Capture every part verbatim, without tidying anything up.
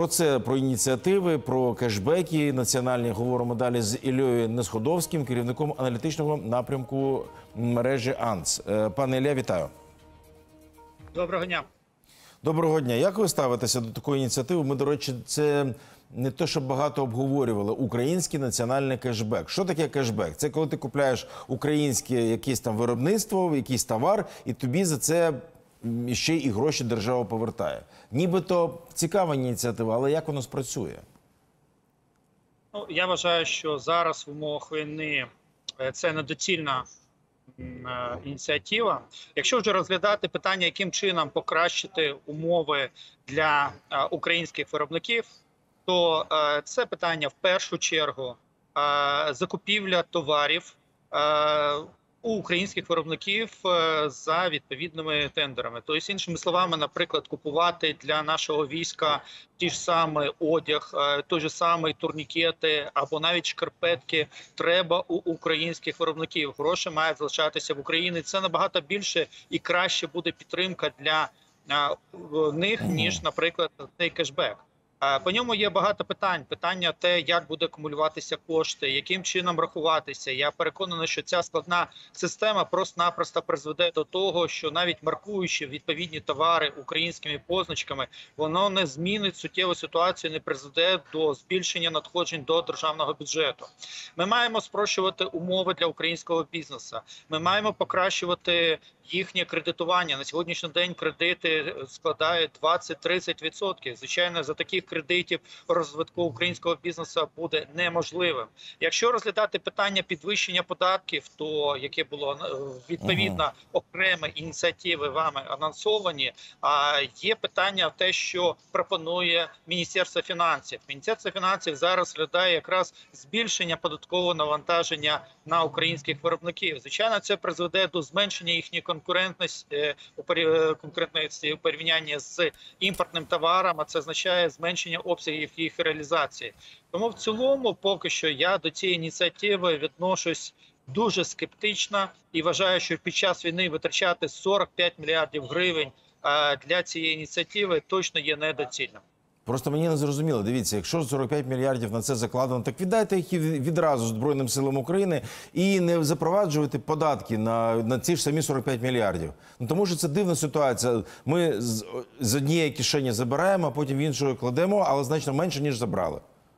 Про це, про ініціативи, про кешбеки національні говоримо далі з Іллею Несходовським, керівником аналітичного напрямку мережі АНС. Пане Ілля, вітаю. Доброго дня. Доброго дня. Як ви ставитеся до такої ініціативи? Ми, до речі, це не те, що багато обговорювали. Український національний кешбек. Що таке кешбек? Це коли ти купляєш українське якесь там виробництво, якийсь товар, і тобі за це ще і гроші держава повертає. Нібито цікава ініціатива, але як воно спрацює? Ну, я вважаю, що зараз в умовах війни це недоцільна ініціатива. Якщо вже розглядати питання, яким чином покращити умови для українських виробників, то це питання в першу чергу закупівля товарів у українських виробників за відповідними тендерами. Тобто, іншими словами, наприклад, купувати для нашого війська ті ж самі одяг, той же самий турнікети або навіть шкарпетки треба у українських виробників. Гроші мають залишатися в Україні. Це набагато більше і краще буде підтримка для них, ніж, наприклад, цей кешбек. По ньому є багато питань. Питання те, як буде акумулюватися кошти, яким чином рахуватися. Я переконаний, що ця складна система просто-напросто призведе до того, що навіть маркуючи відповідні товари українськими позначками, воно не змінить суттєву ситуацію, не призведе до збільшення надходжень до державного бюджету. Ми маємо спрощувати умови для українського бізнесу. Ми маємо покращувати їхнє кредитування. На сьогоднішній день кредити складають двадцять-тридцять відсотків. Звичайно, за таких кредитів розвитку українського бізнесу буде неможливим. Якщо розглядати питання підвищення податків, то яке було відповідно окремі ініціативи вами анонсовані, а є питання те, що пропонує Міністерство фінансів. Міністерство фінансів зараз розглядає якраз збільшення податкового навантаження на українських виробників. Звичайно, це призведе до зменшення їхньої конкурентності конкурентності у порівнянні з імпортним товаром, а це означає зменшення обсягів їх реалізації. Тому в цілому, поки що, я до цієї ініціативи відношусь дуже скептично і вважаю, що під час війни витрачати сорок п'ять мільярдів гривень для цієї ініціативи точно є недоцільним. Просто мені не зрозуміло. Дивіться, якщо сорок п'ять мільярдів на це закладено, так віддайте їх відразу Збройним силам України і не запроваджуйте податки на, на ці ж самі сорок п'ять мільярдів. Ну, тому що це дивна ситуація. Ми з, з однієї кишені забираємо, а потім в іншої кладемо, але значно менше, ніж забрали.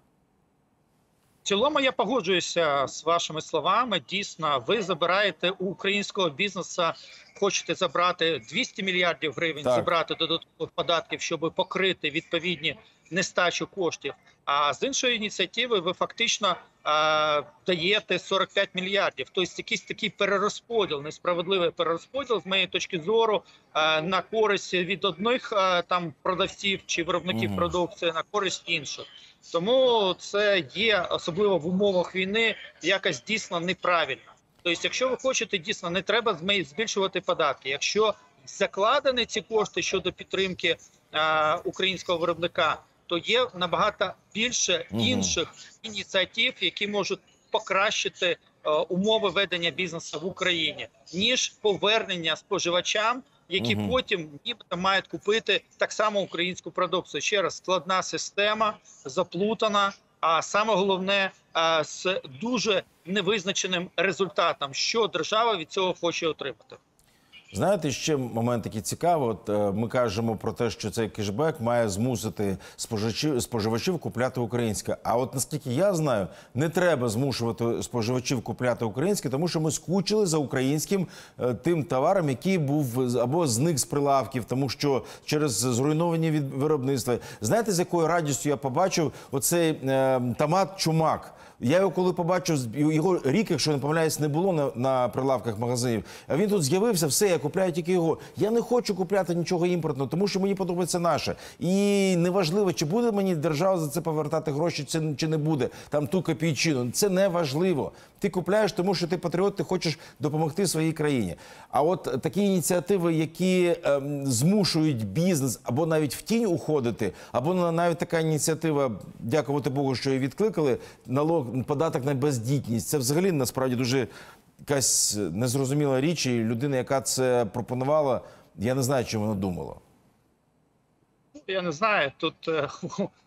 В цілому я погоджуюся з вашими словами. Дійсно, ви забираєте у українського бізнесу, хочете забрати двісті мільярдів гривень, так, забрати додаткових податків, щоб покрити відповідні нестачу коштів. А з іншої ініціативи ви фактично е, даєте сорок п'ять мільярдів. Тобто якийсь такий перерозподіл, несправедливий перерозподіл, з моєї точки зору, е, на користь від одних е, там продавців чи виробників mm-hmm. продукції, на користь інших. Тому це є, особливо в умовах війни, якось дійсно неправильно. Тобто, якщо ви хочете, дійсно, не треба збільшувати податки. Якщо закладені ці кошти щодо підтримки е, українського виробника, то є набагато більше інших ініціатив, які можуть покращити е, умови ведення бізнесу в Україні, ніж повернення споживачам, які угу. потім нібито мають купити так само українську продукцію. Ще раз, складна система, заплутана, а саме головне, е, з дуже невизначеним результатом, що держава від цього хоче отримати. Знаєте, ще момент такий цікавий. От е, ми кажемо про те, що цей кешбек має змусити споживачів, споживачів купляти українське. А от наскільки я знаю, не треба змушувати споживачів купляти українське, тому що ми скучили за українським е, тим товаром, який був або зник з прилавків, тому що через зруйновані від виробництва. Знаєте, з якою радістю я побачив оцей е, томат чумак? Я його коли побачив, його рік, якщо не помиляюсь, не було на, на прилавках магазинів. А він тут з'явився, все, я купляю тільки його. Я не хочу купляти нічого імпортного, тому що мені подобається наше. І неважливо, чи буде мені держава за це повертати гроші, чи не буде. Там ту копійчину. Це не важливо. Ти купляєш, тому що ти патріот, ти хочеш допомогти своїй країні. А от такі ініціативи, які ем, змушують бізнес або навіть в тінь уходити, або навіть така ініціатива, дякувати Богу, що її відкликали, налог, податок на бездітність. Це взагалі насправді дуже якась незрозуміла річ, і людина, яка це пропонувала, я не знаю, чим вона думала. Я не знаю, тут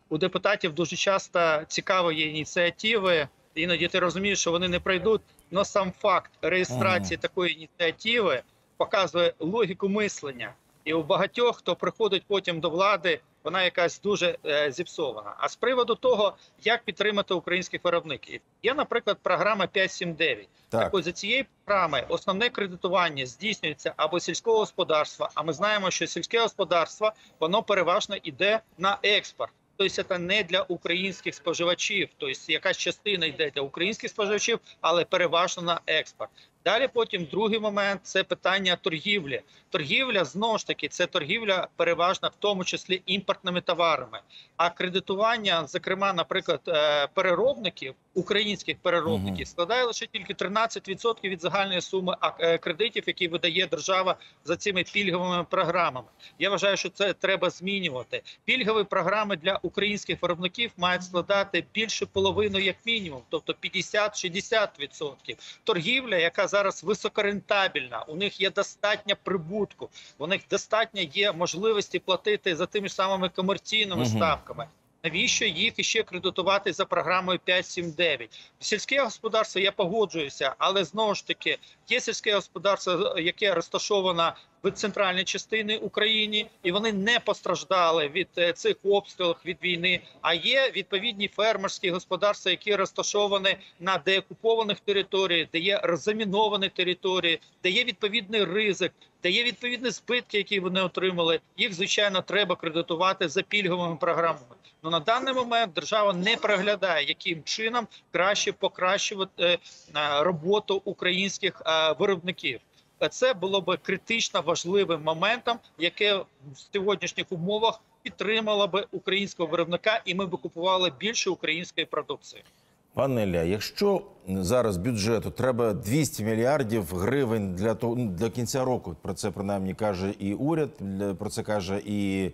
у депутатів дуже часто цікаві є ініціативи, іноді ти розумієш, що вони не пройдуть, але сам факт реєстрації такої ініціативи показує логіку мислення. І у багатьох, хто приходить потім до влади, вона якась дуже е, зіпсована. А з приводу того, як підтримати українських виробників, є, наприклад, програма п'ять сім дев'ять. Так. Так ось за цією програмою основне кредитування здійснюється або сільського господарства, а ми знаємо, що сільське господарство, воно переважно йде на експорт. Тобто це не для українських споживачів, тобто якась частина йде для українських споживачів, але переважно на експорт. Далі потім другий момент – це питання торгівлі. Торгівля, знову ж таки, це торгівля переважно в тому числі імпортними товарами. А кредитування, зокрема, наприклад, переробників, українських переробників, складає лише тільки тринадцять відсотків від загальної суми кредитів, які видає держава за цими пільговими програмами. Я вважаю, що це треба змінювати. Пільгові програми для українських виробників мають складати більше половину як мінімум, тобто п'ятдесят-шістдесят відсотків. Торгівля, яка зараз високорентабельна, у них є достатньо прибутку, у них достатньо є можливості платити за тими ж самими комерційними угу. ставками. Навіщо їх іще кредитувати за програмою п'ять сім дев'ять? Сільське господарство, я погоджуюся, але знову ж таки, є сільське господарство, яке розташоване в центральній частині України, і вони не постраждали від цих обстрілів, від війни, а є відповідні фермерські господарства, які розташовані на деокупованих територіях, де є розміновані території, де є відповідний ризик, де є відповідні збитки, які вони отримали. Їх, звичайно, треба кредитувати за пільговими програмами. Но на даний момент держава не переглядає, яким чином краще покращувати роботу українських виробників. Це було б критично важливим моментом, яке в сьогоднішніх умовах підтримало б українського виробника, і ми б купували більше української продукції. Пане Ілля, якщо зараз бюджету треба двісті мільярдів гривень для того, для кінця року, про це принаймні каже і уряд, про це каже і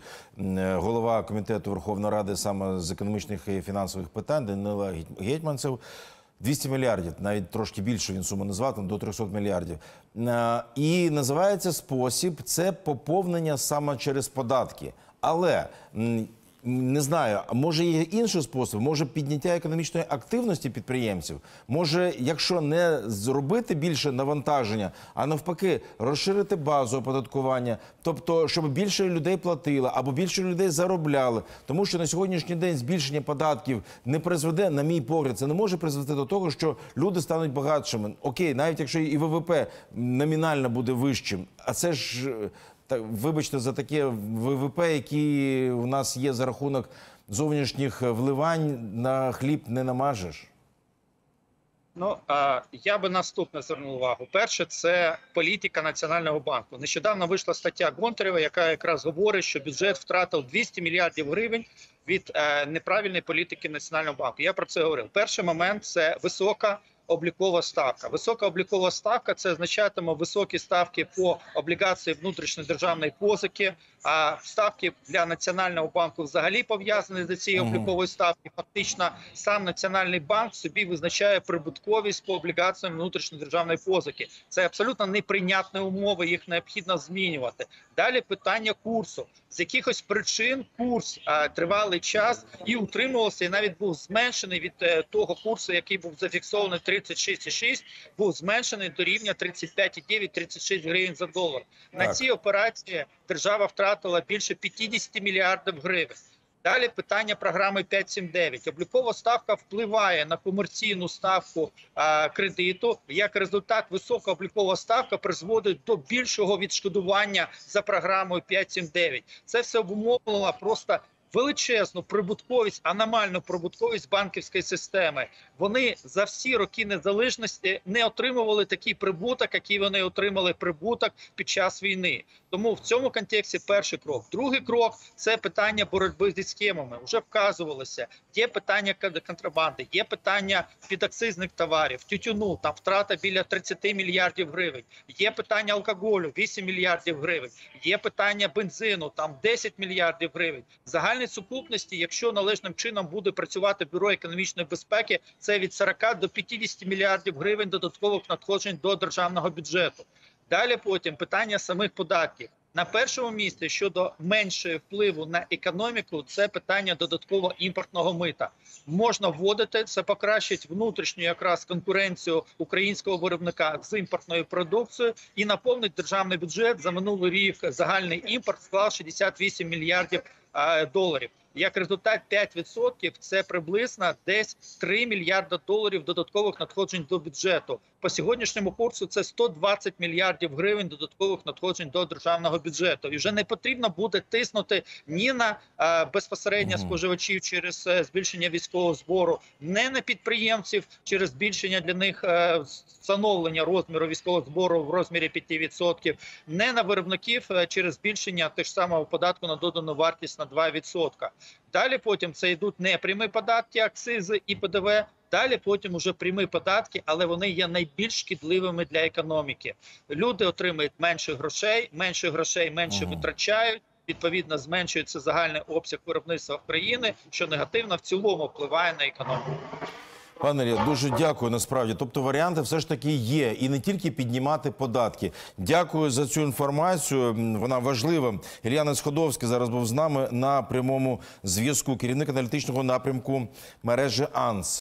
голова комітету Верховної Ради саме з економічних і фінансових питань Данило Гетманцев, двісті мільярдів, навіть трошки більше він суму назвав, там до трьохсот мільярдів. І називається спосіб – це поповнення саме через податки. Але не знаю, а може є інший спосіб? Може підняття економічної активності підприємців? Може, якщо не зробити більше навантаження, а навпаки розширити базу оподаткування, тобто щоб більше людей платило або більше людей заробляли? Тому що на сьогоднішній день збільшення податків не призведе, на мій погляд, це не може призвести до того, що люди стануть багатшими. Окей, навіть якщо і ВВП номінально буде вищим, а це ж... Вибачте за таке ВВП, які у нас є за рахунок зовнішніх вливань, на хліб не намажеш. Ну, я би наступне звернув увагу. Перше, це політика Національного банку. Нещодавно вийшла стаття Гонтарева, яка якраз говорить, що бюджет втратив двісті мільярдів гривень від неправильної політики Національного банку. Я про це говорив. Перший момент – це висока облікова ставка. Висока облікова ставка – це означатиме високі ставки по облігації внутрішньої державної позики, а ставки для Національного банку взагалі пов'язані з цією обліковою ставкою. Фактично, сам Національний банк собі визначає прибутковість по облігаціям внутрішньої державної позики. Це абсолютно неприйнятні умови, їх необхідно змінювати. Далі питання курсу. З якихось причин курс а, тривалий час і утримувався, і навіть був зменшений від е, того курсу, який був зафіксований тридцять шість цілих шість, був зменшений до рівня тридцять п'ять цілих дев'ять - тридцять шість гривень за долар. Так. На ці операції держава втратила більше п'ятдесят мільярдів гривень. Далі питання програми п'ять сім дев'ять. Облікова ставка впливає на комерційну ставку а, кредиту. Як результат, висока облікова ставка призводить до більшого відшкодування за програмою п'ять сім дев'ять. Це все обумовлено просто величезну прибутковість, аномальну прибутковість банківської системи. Вони за всі роки незалежності не отримували такий прибуток, який вони отримали прибуток під час війни. Тому в цьому контексті перший крок. Другий крок – це питання боротьби зі схемами. Вже вказувалося, є питання контрабанди, є питання підакцизних товарів, тютюну, там втрата біля тридцять мільярдів гривень, є питання алкоголю, вісім мільярдів гривень, є питання бензину, там десять мільярдів гривень. Загальні сукупності, якщо належним чином буде працювати Бюро економічної безпеки, це від сорока до п'ятдесяти мільярдів гривень додаткових надходжень до державного бюджету. Далі потім питання самих податків. На першому місці щодо меншого впливу на економіку – це питання додаткового імпортного мита. Можна вводити, це покращить внутрішню якраз конкуренцію українського виробника з імпортною продукцією і наповнить державний бюджет. За минулий рік загальний імпорт склав шістдесят вісім мільярдів доларів. Як результат, п'ять відсотків – це приблизно десь три мільярда доларів додаткових надходжень до бюджету. По сьогоднішньому курсу це сто двадцять мільярдів гривень додаткових надходжень до державного бюджету. І вже не потрібно буде тиснути ні на а, безпосередньо споживачів через а, збільшення військового збору, не на підприємців через збільшення для них а, встановлення розміру військового збору в розмірі п'ять відсотків, не на виробників а, через збільшення теж самого податку на додану вартість на два відсотки. Далі потім це йдуть не прямі податки, акцизи і П Д В, далі потім уже прямі податки, але вони є найбільш шкідливими для економіки. Люди отримують менше грошей, менше грошей менше Ага. витрачають, відповідно зменшується загальний обсяг виробництва країни, що негативно в цілому впливає на економіку. Пане Ілля, дуже дякую, насправді. Тобто варіанти все ж таки є. І не тільки піднімати податки. Дякую за цю інформацію. Вона важлива. Ілля Несходовський зараз був з нами на прямому зв'язку. Керівник аналітичного напрямку мережі АНС.